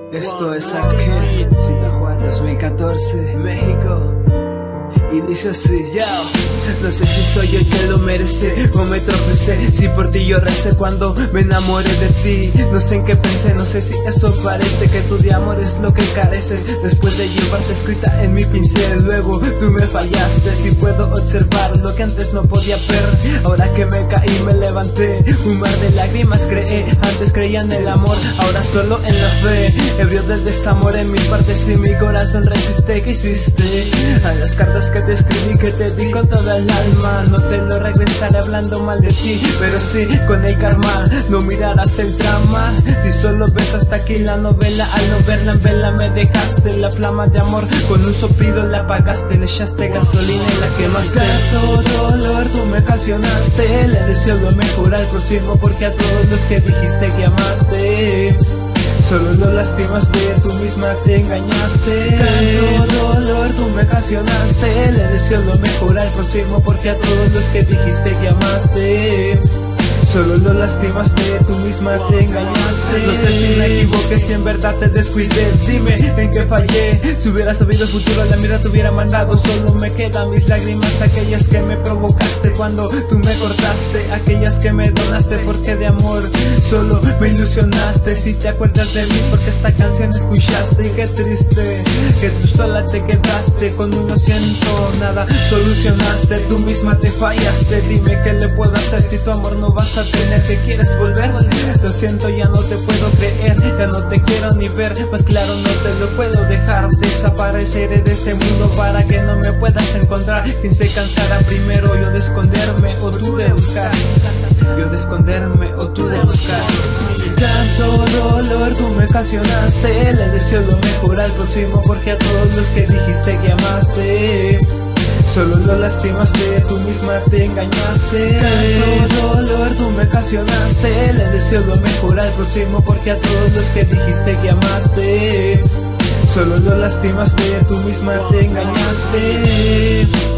Esto es Arque, Ciudad Juárez, 2014, México. Y dice así, yo no sé si soy el que lo merece o me tropecé, si por ti yo recé cuando me enamoré de ti. No sé en qué pensé, no sé si eso parece que tu de amor es lo que carece. Después de llevarte escrita en mi pincel, luego tú me fallaste. Si puedo observar lo que antes no podía ver, ahora que me caí me levanté. Un mar de lágrimas creé, antes creía en el amor, ahora solo en la fe. Ebrio del desamor en mi parte, si mi corazón resiste. ¿Qué hiciste? A las cartas que te escribí, que te di con toda el alma, no te lo regresaré hablando mal de ti, pero sí con el karma. No mirarás el drama, si solo ves hasta aquí la novela. Al no verla en vela me dejaste la flama de amor, con un soplido la apagaste, le echaste gasolina y la quemaste. Tanto dolor tú me ocasionaste, le deseo lo mejor al próximo, porque a todos los que dijiste que amaste solo lo lastimaste, tú misma te engañaste. Tanto dolor tú me ocasionaste, le deseo lo mejor al próximo, porque a todos los que dijiste que amaste solo lo lastimaste, tú misma te engañaste. No sé si me equivoqué, si en verdad te descuidé, dime en qué fallé. Si hubiera sabido el futuro, la mira te hubiera mandado. Solo me quedan mis lágrimas, aquellas que me provocaste cuando tú me cortaste, aquellas que me donaste porque de amor solo me ilusionaste. Si te acuerdas de mí porque esta canción escuchaste, y qué triste que tú sola te quedaste con un no siento nada, solucionaste, tú misma te fallaste. Dime qué le puedo hacer si tu amor no vas a tener. ¿Te quieres volver? Lo siento, ya no te puedo creer, ya no te quiero ni ver, pues claro no te lo puedo dejar. Desapareceré de este mundo para que no me puedas encontrar. Quien se cansará primero, yo de esconderme o tú de buscar, yo de esconderme o tú de buscar. Tanto dolor tú me ocasionaste, le deseo lo mejor al próximo, porque a todos los que dijiste que amaste solo lo lastimaste, tú misma te engañaste. Tanto dolor tú me ocasionaste, le deseo lo mejor al próximo, porque a todos los que dijiste que amaste solo lo lastimaste, tú misma te engañaste.